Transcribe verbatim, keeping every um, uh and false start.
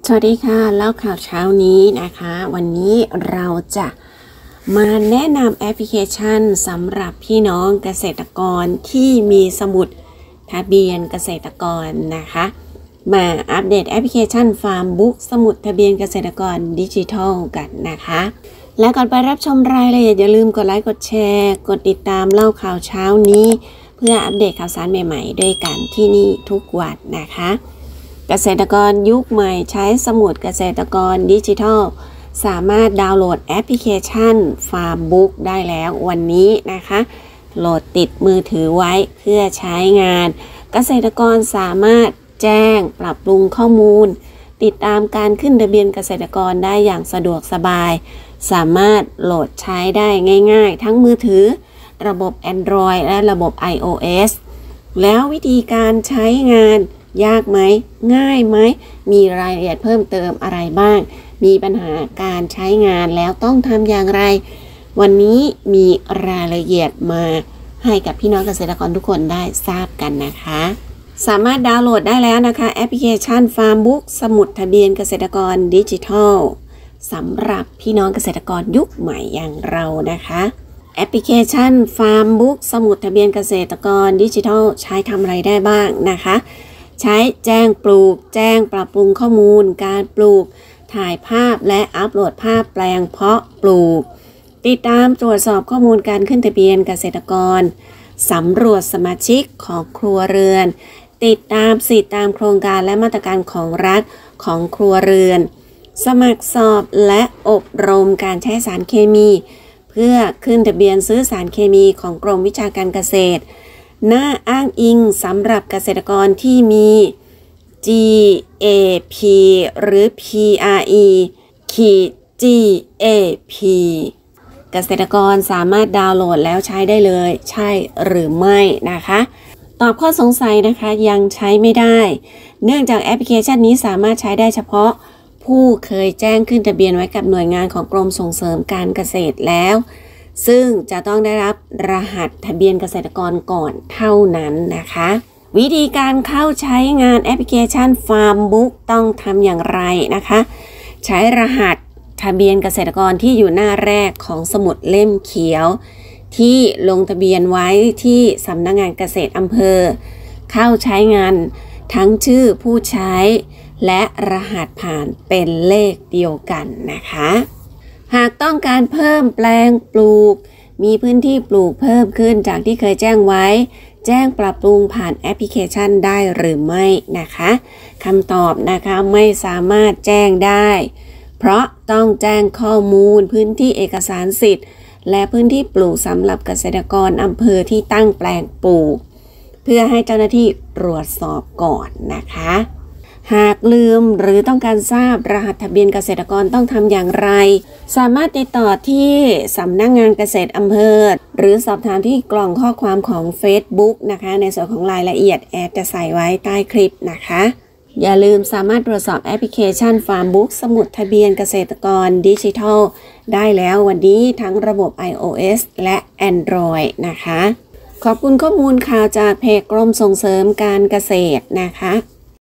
สวัสดีค่ะเล่าข่าวเช้านี้นะคะวันนี้เราจะมาแนะนำแอปพลิเคชันสำหรับพี่น้องเกษตรกรที่มีสมุดทะเบียนเกษตรกรนะคะมาอัปเดตแอปพลิเคชันฟาร์มบุ๊กสมุดทะเบียนเกษตรกรดิจิทัลกันนะคะและก่อนไปรับชมรายละเอียดอย่าลืมกดไลค์กดแชร์กดติดตามเล่าข่าวเช้านี้เพื่ออัปเดตข่าวสารใหม่ๆด้วยกันที่นี่ทุกวันนะคะเกษตรกรยุคใหม่ใช้สมุดเกษตรกรดิจิทัลสามารถดาวน์โหลดแอปพลิเคชัน Farm Book ได้แล้ววันนี้นะคะโหลดติดมือถือไว้เพื่อใช้งานเกษตรกรสามารถแจ้งปรับปรุงข้อมูลติดตามการขึ้นทะเบียนเกษตรกรได้อย่างสะดวกสบายสามารถโหลดใช้ได้ง่ายๆทั้งมือถือระบบ Android และระบบ iOS แล้ววิธีการใช้งานยากไหมง่ายไหมมีรายละเอียดเพิ่มเติมอะไรบ้างมีปัญหาการใช้งานแล้วต้องทำอย่างไรวันนี้มีรายละเอียดมาให้กับพี่น้องเกษตรกรทุกคนได้ทราบกันนะคะสามารถดาวน์โหลดได้แล้วนะคะแอปพลิเคชัน Farm Book สมุดทะเบียนเกษตรกรดิจิทัลสำหรับพี่น้องเกษตรกรยุคใหม่อย่างเรานะคะแอปพลิเคชัน Farm Book สมุดทะเบียนเกษตรกรดิจิทัลใช้ทำอะไรได้บ้างนะคะใช้แจ้งปลูกแจ้งปรับปรุงข้อมูลการปลูกถ่ายภาพและอัปโหลดภาพแปลงเพาะปลูกติดตามตรวจสอบข้อมูลการขึ้นทะเบียนเกษตรกรสำรวจสมาชิกของครัวเรือนติดตามสิทธิตามโครงการและมาตรการของรัฐของครัวเรือนสมัครสอบและอบรมการใช้สารเคมีเพื่อขึ้นทะเบียนซื้อสารเคมีของกรมวิชาการเกษตรหน้าอ้างอิงสำหรับเกษตรกรที่มี จี เอ พี หรือ พี อาร์ อี จี เอ พี เกษตรกรสามารถดาวน์โหลดแล้วใช้ได้เลยใช่หรือไม่นะคะตอบข้อสงสัยนะคะยังใช้ไม่ได้เนื่องจากแอปพลิเคชันนี้สามารถใช้ได้เฉพาะผู้เคยแจ้งขึ้นทะเบียนไว้กับหน่วยงานของกรมส่งเสริมการเกษตรแล้วซึ่งจะต้องได้รับรหัสทะเบียนเกษตรกรก่อนเท่านั้นนะคะวิธีการเข้าใช้งานแอปพลิเคชัน Farm Book ต้องทำอย่างไรนะคะใช้รหัสทะเบียนเกษตรกรที่อยู่หน้าแรกของสมุดเล่มเขียวที่ลงทะเบียนไว้ที่สำนักงานเกษตรอำเภอเข้าใช้งานทั้งชื่อผู้ใช้และรหัสผ่านเป็นเลขเดียวกันนะคะหากต้องการเพิ่มแปลงปลูกมีพื้นที่ปลูกเพิ่มขึ้นจากที่เคยแจ้งไว้แจ้งปรับปรุงผ่านแอปพลิเคชันได้หรือไม่นะคะคำตอบนะคะไม่สามารถแจ้งได้เพราะต้องแจ้งข้อมูลพื้นที่เอกสารสิทธิ์และพื้นที่ปลูกสำหรับเกษตรกรอำเภอที่ตั้งแปลงปลูกเพื่อให้เจ้าหน้าที่ตรวจสอบก่อนนะคะหากลืมหรือต้องการทราบรหัสทะเบียนเกษตรกรต้องทำอย่างไรสามารถติดต่อที่สำนักงานเกษตรอำเภอหรือสอบถามที่กล่องข้อความของ Facebook นะคะในส่วนของรายละเอียดแอดจะใส่ไว้ใต้คลิปนะคะอย่าลืมสามารถตรวจสอบแอปพลิเคชัน Farm Book สมุดทะเบียนเกษตรกรดิจิทัลได้แล้ววันนี้ทั้งระบบ iOS และ Android นะคะขอบคุณข้อมูลข่าวจากเพจกรมส่งเสริมการเกษตรนะคะ